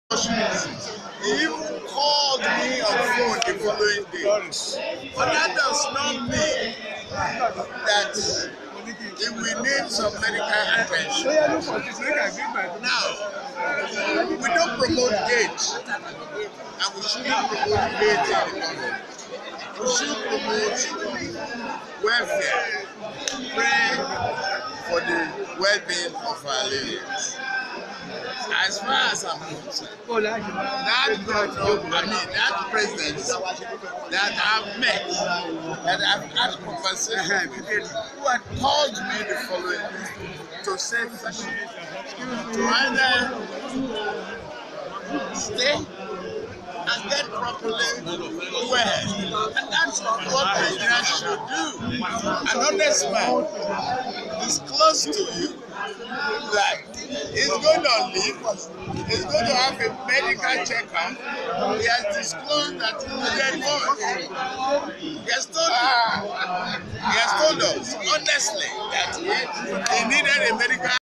He even called me on phone the following day. But that does not mean that if we need some medical attention. Now, we don't promote hate, and we shouldn't promote hate in the government. We should promote welfare, pray for the well-being of our ladies. As far as I'm concerned, that governor, that president that I've met, that I've had conversation with, who had called me the following day to say to either stay and get properly well. And that's what Nigeria should do. An honest man is close to you, like he's going to live, he's going to have a medical checkup. He has disclosed that he needed more. He has told us honestly that he needed a medical